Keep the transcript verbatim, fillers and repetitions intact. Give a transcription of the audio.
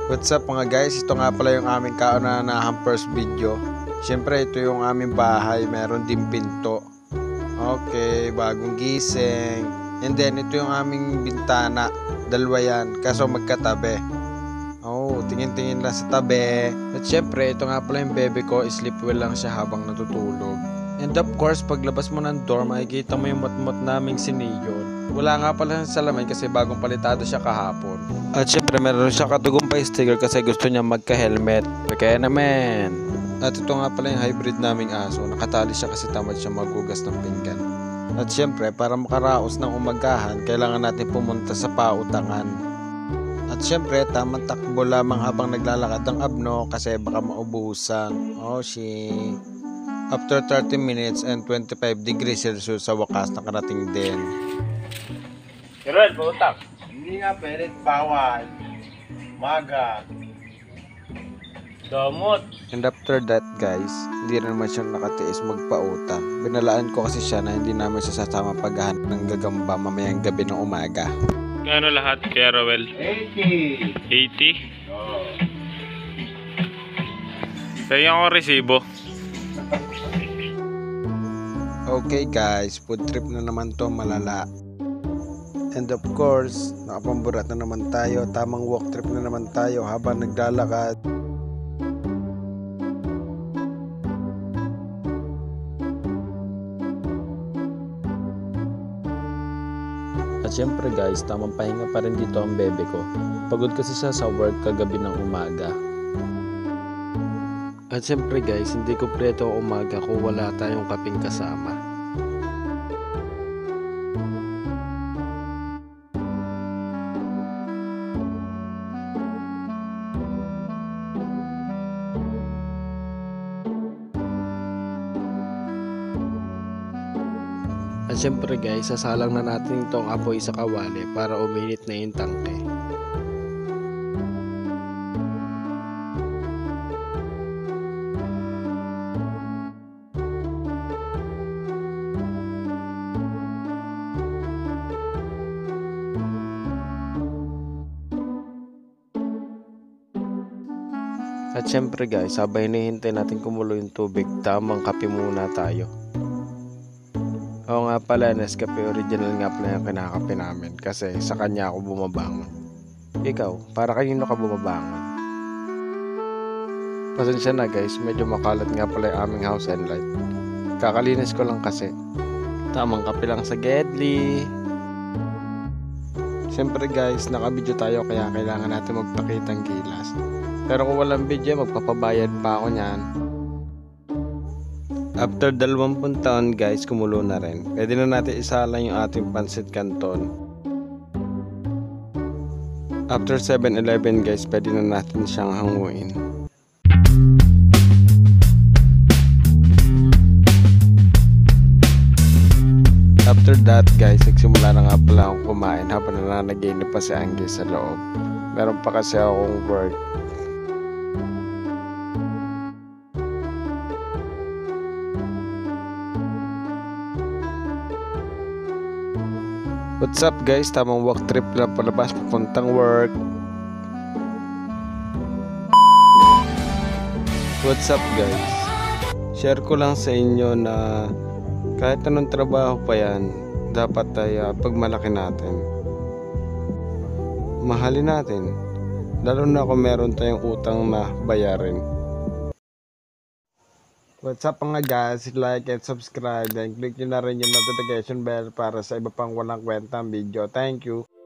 What's up mga guys, ito nga pala yung aming kauna-unahang first video. Siyempre ito yung aming bahay, meron din pinto. Okay, bagong gising. And then ito yung aming bintana, dalawa yan, kaso magkatabi. Oh, tingin-tingin lang sa tabi. At siyempre ito nga pala yung bebe ko, sleep well lang siya habang natutulog. And of course, paglabas mo ng door, makikita mo yung matmot naming si Neon. Wala nga pala sa salamin kasi bagong palitado siya kahapon. At syempre meron siya katugumpay sticker kasi gusto niya magka-helmet. Kaya naman. At ito nga pala yung hybrid naming aso. Nakatali siya kasi tamad siya magugas ng pinggan. At syempre para makaraos ng umagahan, kailangan natin pumunta sa pautangan. At syempre tamang takbo lamang habang naglalakad ang abno kasi baka maubusan. Oh shit. After thirty minutes and twenty-five degrees Celsius sa wakas nakarating din. Ruel, pautang. Hindi nga pwede, bawal. Maga. Damot. And after that guys, hindi rin naman siya nakatiis magpautang. Binalaan ko kasi siya na hindi namin siya sasama paghahanap ng gagamba mamayang gabi ng umaga. Kano lahat kaya Ruel? eighty. eighty? Oh. Kaya ako resibo. Okay guys, food trip na naman to malala. And of course, nakapamburat na naman tayo. Tamang walk trip na naman tayo habang naglalakad. At syempre guys, tamang pahinga pa rin dito ang bebe ko. Pagod kasi siya sa work kagabi ng umaga. At syempre guys, hindi ko preto ang umaga kung wala tayong kaping kasama. At syempre guys, sasalang na natin itong apoy sa kawali para uminit na yung tangke. At syempre guys, sabay hinihintay natin kumulo yung tubig, tamang kape muna tayo. Oo nga pala, Nescafe original nga pala yung kinakape namin kasi sa kanya ako bumabangon. Ikaw, para kanino ka bumabangon? Pasensya na guys, medyo makalat nga pala yung aming house and light. Kakalinis ko lang kasi. Tamang kape lang sa Gedli. Siyempre guys, nakabidyo tayo kaya kailangan natin magpakitang gilas. Pero kung walang video, magpapabayad pa ako niyan. After dalawampung taon guys, kumulo na rin. Pwede na natin isalang yung ating pansit canton. After seven eleven guys, pwede na natin siyang hanguin. After that guys, nagsimula na nga pala akong kumain habang nananaginip pa si Anggi sa loob. Meron pa kasi akong work. What's up guys, tamang walk trip lang palabas papuntang work. What's up guys, share ko lang sa inyo na kahit anong trabaho pa yan, dapat tayo pagmalaki natin, mahalin natin, lalo na kung meron tayong utang na bayarin. What's up mga guys, like and subscribe and click nyo na rin yung notification bell para sa iba pang walang kwentang video. Thank you.